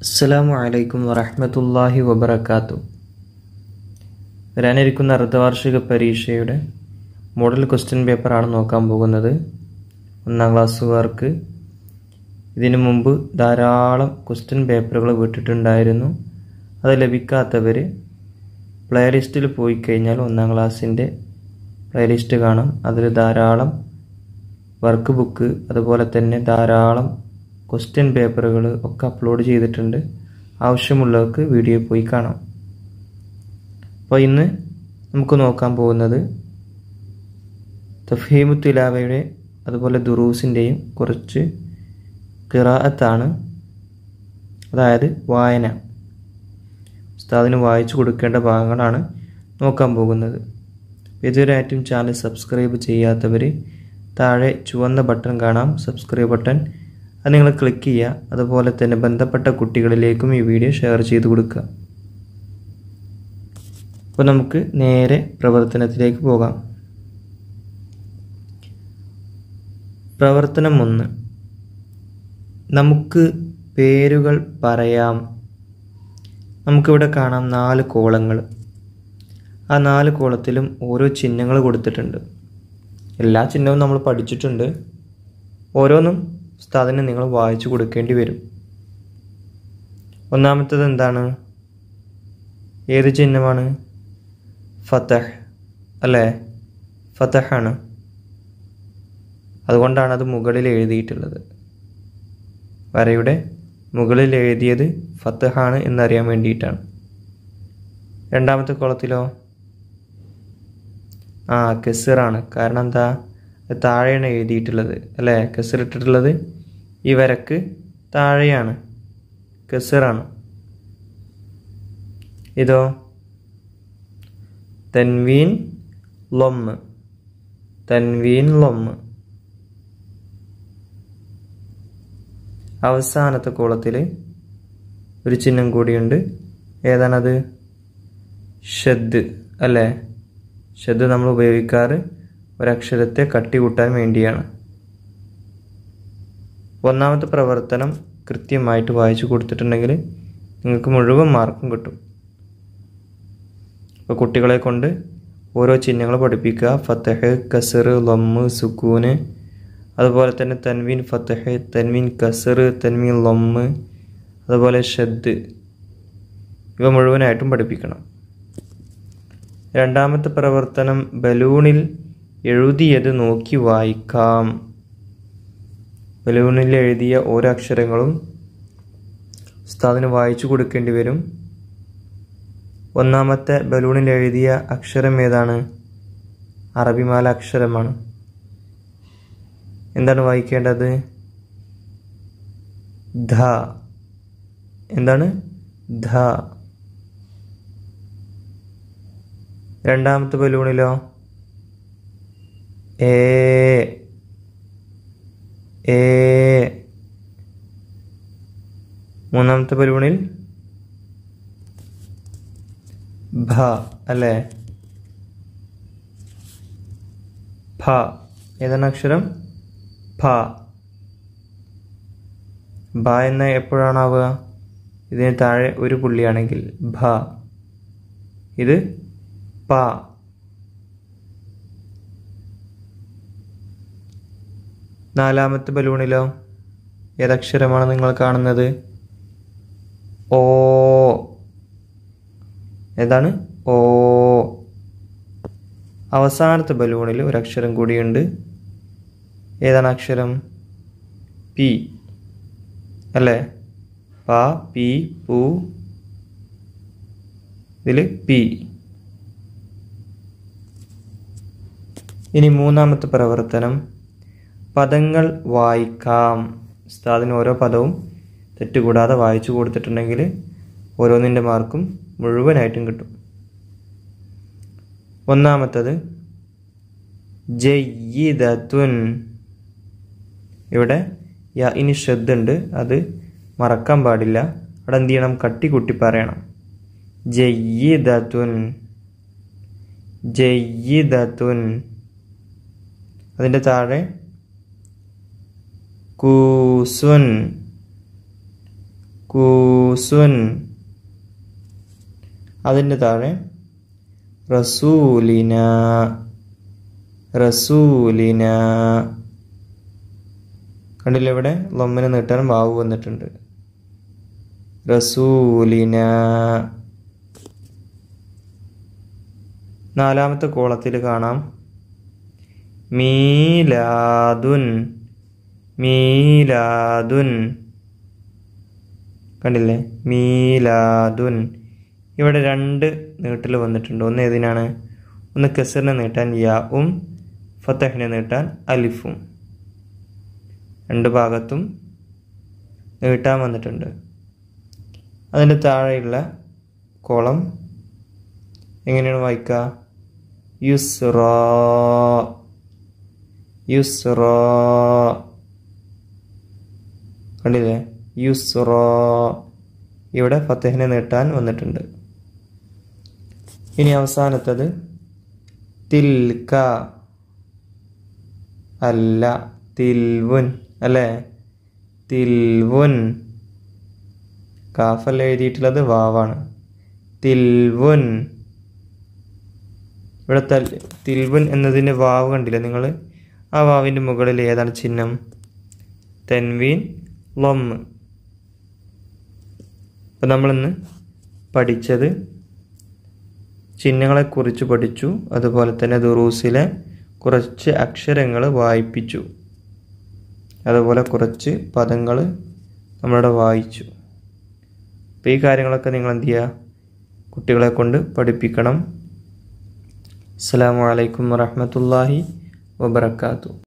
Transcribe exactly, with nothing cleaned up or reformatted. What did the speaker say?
അസ്സലാമു അലൈക്കും വറഹ്മത്തുള്ളാഹി വബറകാതുഹു. വരാനിരിക്കുന്ന അർദ്ധവാർഷിക പരീക്ഷയുടെ മോഡൽ ക്വസ്റ്റ്യൻ പേപ്പറാണ് നോക്കാൻ പോകുന്നത്. ഒന്നാം ക്ലാസ്സുകാർക്ക് ഇതിനു മുമ്പ് ധാരാളം ക്വസ്റ്റ്യൻ പേപ്പറുകൾ വിട്ടിട്ടുണ്ടായിരുന്നു. അത് ലഭിക്കാത്തവർ പ്ലേലിസ്റ്റിൽ പോയി കഴിഞ്ഞാൽ ഒന്നാം ക്ലാസ്സിൻ്റെ പ്ലേലിസ്റ്റ് കാണാം. അതിൽ ധാരാളം വർക്ക് ബുക്ക് അതുപോലെ തന്നെ ധാരാളം ക്വസ്റ്റ്യൻ പേപ്പറുകൾ ഒക്കെ അപ്ലോഡ് ചെയ്തിട്ടുണ്ട്. ആവശ്യമുള്ളവർക്ക് വീഡിയോ പോയി കാണാം. അപ്പോൾ ഇന്ന് നമുക്ക് നോക്കാൻ പോകുന്നത് തഫ്ഹീമു തിലാവയുടെ അതുപോലെ ദുറൂസിൻ്റെയും കുറച്ച് ഖിറാഅത്താണ്, അതായത് വായന. ഉസ്താദിന് വായിച്ചു കൊടുക്കേണ്ട ഭാഗങ്ങളാണ് നോക്കാൻ പോകുന്നത്. ഇതുവരെയായിട്ടും ചാനൽ സബ്സ്ക്രൈബ് ചെയ്യാത്തവർ താഴെ ചുവന്ന ബട്ടൺ കാണാം, സബ്സ്ക്രൈബ് ബട്ടൺ. അത് നിങ്ങൾ ക്ലിക്ക് ചെയ്യുക. അതുപോലെ തന്നെ ബന്ധപ്പെട്ട കുട്ടികളിലേക്കും ഈ വീഡിയോ ഷെയർ ചെയ്ത് കൊടുക്കുക. അപ്പോൾ നമുക്ക് നേരെ പ്രവർത്തനത്തിലേക്ക് പോകാം. പ്രവർത്തനം ഒന്ന്, നമുക്ക് പേരുകൾ പറയാം. നമുക്കിവിടെ കാണാം നാല് കോളങ്ങൾ. ആ നാല് കോളത്തിലും ഓരോ ചിഹ്നങ്ങൾ കൊടുത്തിട്ടുണ്ട്. എല്ലാ ചിഹ്നവും നമ്മൾ പഠിച്ചിട്ടുണ്ട്. ഓരോന്നും ഉസ്താദിന് നിങ്ങൾ വായിച്ചു കൊടുക്കേണ്ടി വരും. ഒന്നാമത്തേത് എന്താണ്? ഏത് ചിഹ്നമാണ്? ഫതഹ് അല്ലേ? ഫതഹാണ്. അതുകൊണ്ടാണ് അത് മുകളിൽ എഴുതിയിട്ടുള്ളത്. വരയുടെ മുകളിൽ എഴുതിയത് ഫതഹാണ് എന്നറിയാൻ വേണ്ടിയിട്ടാണ്. രണ്ടാമത്തെ കോളത്തിലോ? ആ കെസറാണ്. കാരണം എന്താ? താഴെയാണ് എഴുതിയിട്ടുള്ളത് അല്ലേ? കെസറിട്ടിട്ടുള്ളത് ഈ വരക്ക് താഴെയാണ്, കെസറാണ്. ഇതോ തൻവീൻ ലൊമ്മ്, തൻവീൻ ലൊമ്മ്. അവസാനത്തെ കോളത്തിൽ ഒരു ചിഹ്നം കൂടിയുണ്ട്. ഏതാണത്? ഷദ് അല്ലേ? ഷദ് നമ്മൾ ഉപയോഗിക്കാറ് ഒരക്ഷരത്തെ കട്ടി കൂട്ടാൻ വേണ്ടിയാണ്. ഒന്നാമത്തെ പ്രവർത്തനം കൃത്യമായിട്ട് വായിച്ചു കൊടുത്തിട്ടുണ്ടെങ്കിൽ നിങ്ങൾക്ക് മുഴുവൻ മാർക്കും കിട്ടും. അപ്പോൾ കുട്ടികളെ കൊണ്ട് ഓരോ ചിഹ്നങ്ങൾ പഠിപ്പിക്കുക. ഫതഹ്, കസർ, ലൊമ്മ്, സുക്കൂന്, അതുപോലെ തന്നെ തൻവീൻ ഫതഹ്, തൻവീൻ കസർ, തൻവീൻ ലൊമ്മ്, അതുപോലെ ഷദ്, ഇവ മുഴുവനായിട്ടും പഠിപ്പിക്കണം. രണ്ടാമത്തെ പ്രവർത്തനം ബലൂണിൽ എഴുതിയത് നോക്കി വായിക്കാം. ബലൂണിൽ എഴുതിയ ഓരോ അക്ഷരങ്ങളും ഉസ്താദിന് വായിച്ചു കൊടുക്കേണ്ടി വരും. ഒന്നാമത്തെ ബലൂണിൽ എഴുതിയ അക്ഷരം ഏതാണ്? അറബിമാല അക്ഷരമാണ്. എന്താണ് വായിക്കേണ്ടത്? ധ. എന്താണ്? ധ. രണ്ടാമത്തെ ബലൂണിലോ? ഏ ഏ. മൂന്നാമത്തെ ബലൂണിൽ ഭ അല്ലേ? ഭ. ഏതാണ് അക്ഷരം? ഭ. ഭ എന്ന എപ്പോഴാണാവുക? ഇതിന് താഴെ ഒരു പുള്ളിയാണെങ്കിൽ ഭ. ഇത് പ. നാലാമത്തെ ബലൂണിലോ ഏതക്ഷരമാണ് നിങ്ങൾ കാണുന്നത്? ഓ. ഏതാണ്? ഓ. അവസാനത്തെ ബലൂണിൽ ഒരക്ഷരം കൂടിയുണ്ട്. ഏതാണ് അക്ഷരം? പി അല്ലേ? പ, പി, പു. ഇതിൽ പി. ഇനി മൂന്നാമത്തെ പ്രവർത്തനം പദങ്ങൾ വായിക്കാം. ഉസ്താദിന് ഓരോ പദവും തെറ്റുകൂടാതെ വായിച്ചു കൊടുത്തിട്ടുണ്ടെങ്കിൽ ഓരോന്നിൻ്റെ മാർക്കും മുഴുവനായിട്ടും കിട്ടും. ഒന്നാമത്തത് ജയ്യിദത്തുൻ. ഇവിടെ യ ഇനി ശ്രദ്ധുണ്ട്, അത് മറക്കാൻ പാടില്ല. അവിടെ എന്ത് ചെയ്യണം? കട്ടി കൂട്ടി പറയണം. ജയ്യിദത്തുൻ, ജയ്യിദത്തുൻ. അതിൻ്റെ താഴെ കൂസുൻ, കൂസുൻ. ദുറൂസുൻ. അതിൻ്റെ താഴെ റസൂലിന റസൂലിന. കണ്ടില്ല, ഇവിടെ ലൊമ്മിന് നീട്ടാൻ വാവ് വന്നിട്ടുണ്ട്. റസൂലിന. നാലാമത്തെ കോളത്തിൽ കാണാം മീലാദുൻ മീലാദുൻ. കണ്ടില്ലേ, മീലാദുൻ. ഇവിടെ രണ്ട് നീട്ടൽ വന്നിട്ടുണ്ട്. ഒന്ന് ഏതിനാണ്? ഒന്ന് കസറിനെ നീട്ടാൻ യാഉം ഫതഹിനെ നീട്ടാൻ അലിഫും. രണ്ട് ഭാഗത്തും നീട്ടാൻ വന്നിട്ടുണ്ട്. അതിൻ്റെ താഴെയുള്ള കോളം എങ്ങനെയാണ് വായിക്കുക? യുസ്റ യുസ്റ. കണ്ടില്ലേ, യുസ്റ. ഇവിടെ ഫതഹിനെ നീട്ടാൻ വന്നിട്ടുണ്ട്. ഇനി അവസാനത്തത് തിൽക അല്ല, തിൽവുൻ അല്ലേ? തിൽവുൻ. കാഫല്ല എഴുതിയിട്ടുള്ളത് വാവാണ്. തിൽവുൻ. ഇവിടെ തൽ തിൽവുൻ എന്നതിൻ്റെ വാവ് കണ്ടില്ലേ നിങ്ങൾ? ആ വാവിൻ്റെ മുകളിൽ ഏതാണ് ചിഹ്നം? തൻവീൻ ലൊമ്മ്. അപ്പം നമ്മളിന്ന് പഠിച്ചത് ചിഹ്നങ്ങളെക്കുറിച്ച് പഠിച്ചു. അതുപോലെ തന്നെ ദുറൂസിലെ കുറച്ച് അക്ഷരങ്ങൾ വായിപ്പിച്ചു. അതുപോലെ കുറച്ച് പദങ്ങൾ നമ്മളിവിടെ വായിച്ചു. അപ്പോൾ ഈ കാര്യങ്ങളൊക്കെ നിങ്ങൾ എന്ത് ചെയ്യുക? കുട്ടികളെ കൊണ്ട് പഠിപ്പിക്കണം. അസ്സലാമു അലൈക്കും വറഹ്മത്തുള്ളാഹി വബറകാതുഹു.